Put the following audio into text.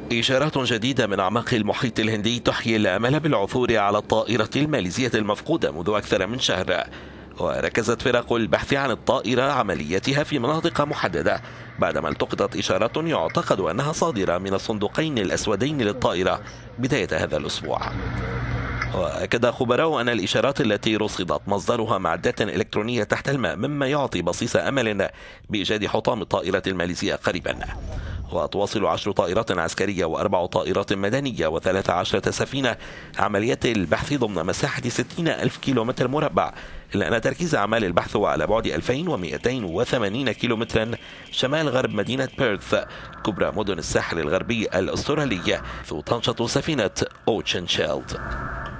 إشارات جديدة من أعماق المحيط الهندي تحيي الأمل بالعثور على الطائرة الماليزية المفقودة منذ أكثر من شهر. وركزت فرق البحث عن الطائرة عملياتها في مناطق محددة بعدما التقطت إشارات يعتقد أنها صادرة من الصندوقين الأسودين للطائرة بداية هذا الأسبوع. وأكد خبراء أن الإشارات التي رصدت مصدرها معدات إلكترونية تحت الماء، مما يعطي بصيص أمل بإيجاد حطام الطائرة الماليزية قريبا. وتواصل 10 طائرات عسكرية و4 طائرات مدنية و13 سفينة عمليات البحث ضمن مساحة 60,000 كيلومتر مربع، إلا أن تركيز أعمال البحث هو على بعد 2280 كيلومترا شمال غرب مدينة بيرث كبرى مدن الساحل الغربي الأسترالي، حيث تنشط سفينة أوتشن شيلد.